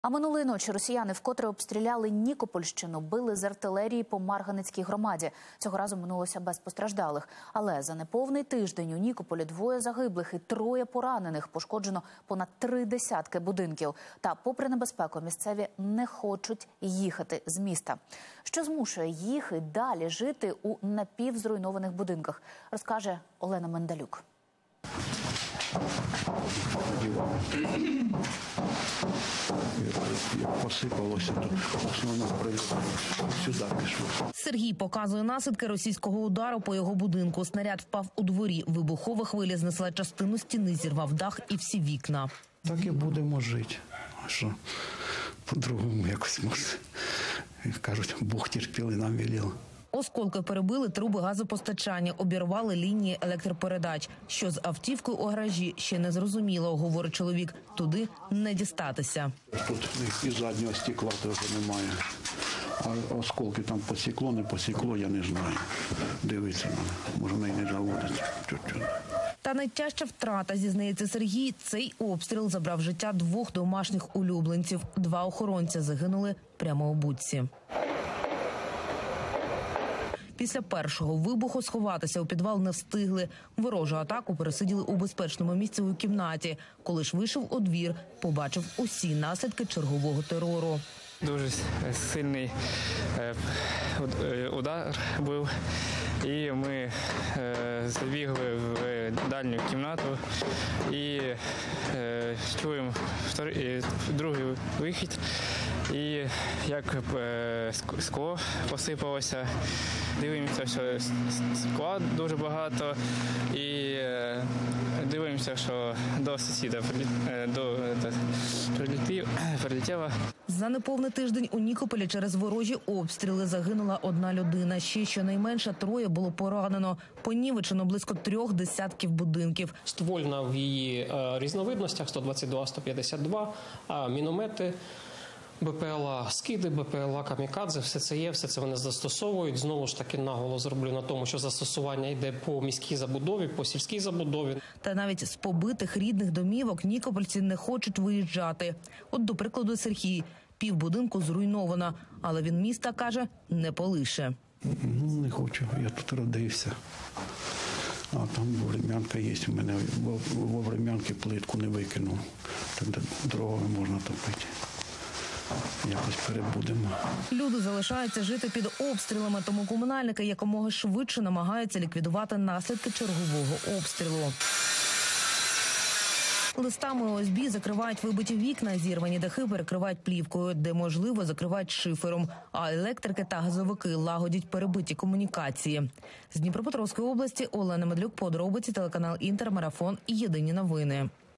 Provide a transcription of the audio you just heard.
А минулої ночі росіяни вкотре обстріляли Нікопольщину, били з артилерії по Марганецькій громаді. Цього разу минулося без постраждалих. Але за неповний тиждень у Нікополі 2 загиблих і 3 поранених. Пошкоджено понад 3 десятки будинків. Та попри небезпеку місцеві не хочуть їхати з міста. Що змушує їх і далі жити у напівзруйнованих будинках, розкаже Олена Мендалюк. Посипалося, то основно сюди пішло. Сергій показує наслідки російського удару по його будинку. Снаряд впав у дворі. Вибухова хвиля знесла частину стіни, зірвав дах і всі вікна. Так і будемо жити. А що? По-другому якось може. Кажуть, Бог терпіли, нам велів. Осколки перебили труби газопостачання, обірвали лінії електропередач. Що з автівкою у гаражі, ще не зрозуміло, говорить чоловік. Туди не дістатися. Тут і заднього стекла теж немає. А осколки там посікло, не посікло, я не знаю. Дивитися треба. Може, неї не заводиться. Та найтяжча втрата, зізнається Сергій, цей обстріл забрав життя 2 домашніх улюбленців. 2 охоронця загинули прямо у будці. Після першого вибуху сховатися у підвал не встигли. Ворожу атаку пересиділи у безпечному місці у кімнаті. Коли ж вийшов у двір, побачив усі наслідки чергового терору. Дуже сильний удар був, і ми забігли в дальню кімнату і чуємо другий вихід. І як скло посипалося, дивимося, що скла дуже багато, і дивимося, що до сусіда прилетіло. За неповний тиждень у Нікополі через ворожі обстріли загинула 1 людина. Ще щонайменше 3 було поранено. Понівечено близько 3 десятків будинків. Ствольна в її різновидностях 122, 152, міномети, БПЛА скиди, БПЛА камікадзе, все це є, все це вони застосовують. Знову ж таки наголос зроблю на тому, що застосування йде по міській забудові, по сільській забудові. Та навіть з побитих рідних домівок нікопольці не хочуть виїжджати. От, до прикладу, Сергій. Півбудинку зруйновано, але він міста, каже, не полише. Не хочу, я тут родився. А там врем'янка є у мене, во врем'янки плитку не викинув. Так дровами можна топити. Якось перебудемо. Люди залишаються жити під обстрілами, тому комунальники якомога швидше намагаються ліквідувати наслідки чергового обстрілу. Листами ОСБ закривають вибиті вікна, зірвані дахи перекривають плівкою, де можливо закривають шифером, а електрики та газовики лагодять перебиті комунікації. З Дніпропетровської області Олена Мендалюк, подробиці, телеканал Інтер, Марафон, Єдині новини.